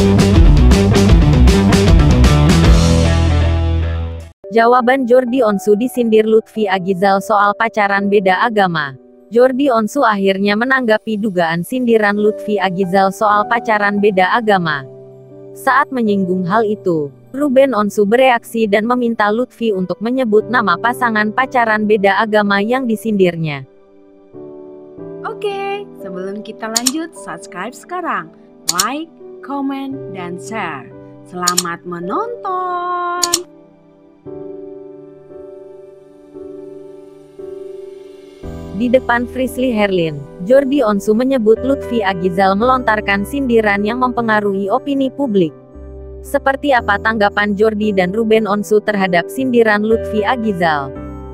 Jawaban Jordi Onsu disindir Lutfi Agizal soal pacaran beda agama. Jordi Onsu akhirnya menanggapi dugaan sindiran Lutfi Agizal soal pacaran beda agama. Saat menyinggung hal itu, Ruben Onsu bereaksi dan meminta Lutfi untuk menyebut nama pasangan pacaran beda agama yang disindirnya. Oke, sebelum kita lanjut, subscribe sekarang, like, comment, dan share. Selamat menonton! Di depan Frisly Herlin, Jordi Onsu menyebut Lutfi Agizal melontarkan sindiran yang mempengaruhi opini publik. Seperti apa tanggapan Jordi dan Ruben Onsu terhadap sindiran Lutfi Agizal?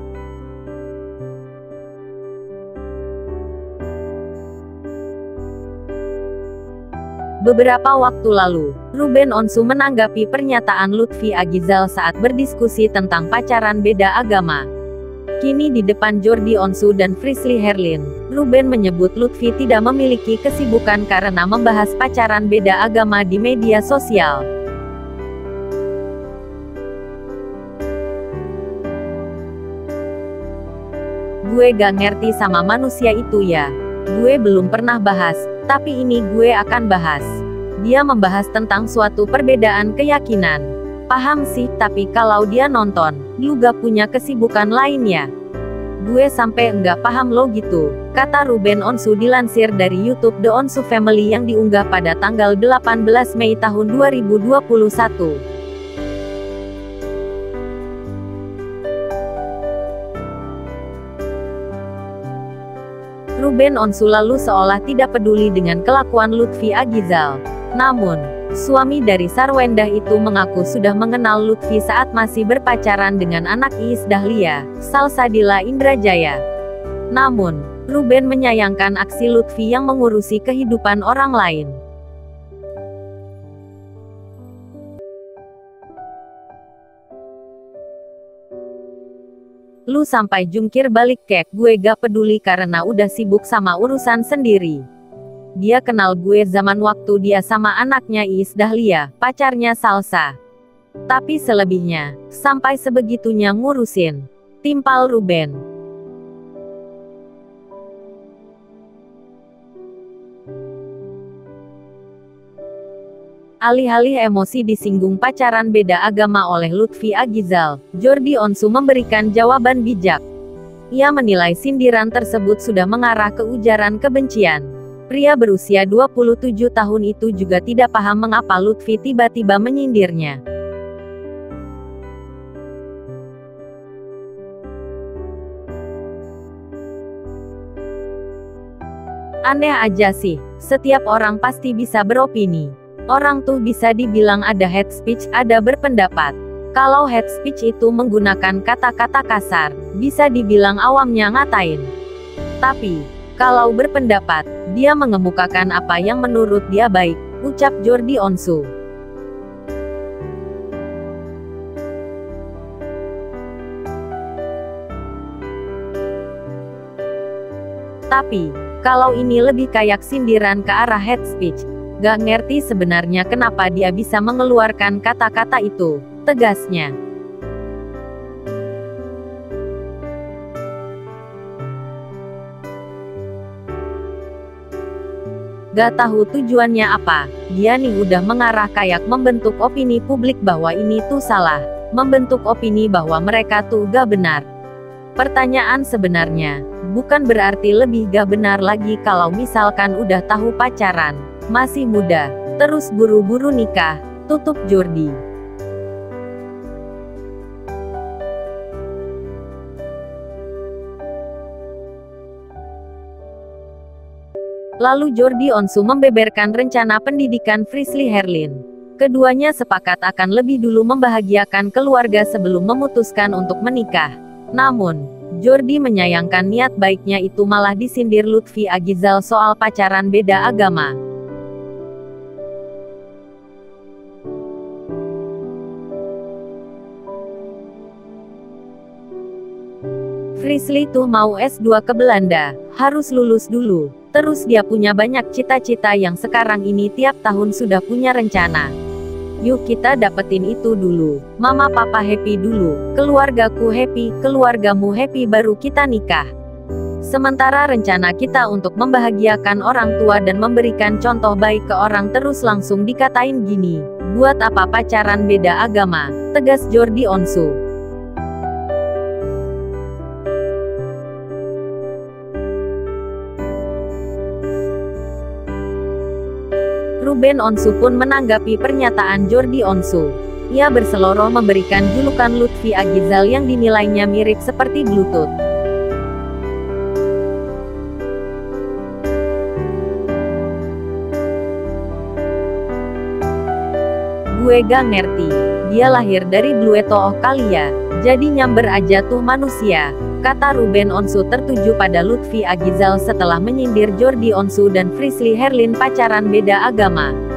Beberapa waktu lalu, Ruben Onsu menanggapi pernyataan Lutfi Agizal saat berdiskusi tentang pacaran beda agama. Kini di depan Jordi Onsu dan Frisly Herlin, Ruben menyebut Lutfi tidak memiliki kesibukan karena membahas pacaran beda agama di media sosial. Gue gak ngerti sama manusia itu ya. Gue belum pernah bahas, tapi ini gue akan bahas. Dia membahas tentang suatu perbedaan keyakinan. Paham sih, tapi kalau dia nonton, lu gak punya kesibukan lain ya? Gue sampai enggak paham lo gitu, kata Ruben Onsu dilansir dari YouTube The Onsu Family yang diunggah pada tanggal 18 Mei tahun 2021. Ruben Onsu lalu seolah tidak peduli dengan kelakuan Lutfi Agizal. Namun, suami dari Sarwendah itu mengaku sudah mengenal Lutfi saat masih berpacaran dengan anak Iis Dahlia, Salsabila Indrajaya. Namun, Ruben menyayangkan aksi Lutfi yang mengurusi kehidupan orang lain. Lu sampai jungkir balik kek, gue gak peduli karena udah sibuk sama urusan sendiri. Dia kenal gue zaman waktu dia sama anaknya Iis Dahlia, pacarnya Salsa. Tapi selebihnya, sampai sebegitunya ngurusin. Timpal Ruben. Alih-alih emosi disinggung pacaran beda agama oleh Lutfi Agizal, Jordi Onsu memberikan jawaban bijak. Ia menilai sindiran tersebut sudah mengarah ke ujaran kebencian. Pria berusia 27 tahun itu juga tidak paham mengapa Lutfi tiba-tiba menyindirnya. Aneh aja sih, setiap orang pasti bisa beropini. Orang tuh bisa dibilang ada hate speech, ada berpendapat. Kalau hate speech itu menggunakan kata-kata kasar, bisa dibilang awamnya ngatain. Tapi, kalau berpendapat, dia mengemukakan apa yang menurut dia baik, ucap Jordi Onsu. Tapi, kalau ini lebih kayak sindiran ke arah hate speech. Gak ngerti sebenarnya kenapa dia bisa mengeluarkan kata-kata itu, tegasnya. Gak tahu tujuannya apa, dia nih udah mengarah kayak membentuk opini publik bahwa ini tuh salah, membentuk opini bahwa mereka tuh gak benar. Pertanyaan sebenarnya, bukan berarti lebih gak benar lagi kalau misalkan udah tahu pacaran, masih muda, terus buru-buru nikah, tutup Jordi. Lalu Jordi Onsu membeberkan rencana pendidikan Frisly Herlin. Keduanya sepakat akan lebih dulu membahagiakan keluarga sebelum memutuskan untuk menikah. Namun, Jordi menyayangkan niat baiknya itu malah disindir Lutfi Agizal soal pacaran beda agama. Frisly tuh mau S2 ke Belanda, harus lulus dulu. Terus dia punya banyak cita-cita yang sekarang ini tiap tahun sudah punya rencana. Yuk kita dapetin itu dulu. Mama papa happy dulu, keluargaku happy, keluargamu happy baru kita nikah. Sementara rencana kita untuk membahagiakan orang tua dan memberikan contoh baik ke orang terus langsung dikatain gini. Buat apa pacaran beda agama? Tegas Jordi Onsu. Ruben Onsu pun menanggapi pernyataan Jordi Onsu. Ia berseloroh memberikan julukan Lutfi Agizal yang dinilainya mirip seperti Bluetooth. Gue gak ngerti. Dia lahir dari Blueto kali ya. Jadi nyamber aja tuh manusia. Kata Ruben Onsu tertuju pada Lutfi Agizal setelah menyindir Jordi Onsu dan Frisly Herlin pacaran beda agama.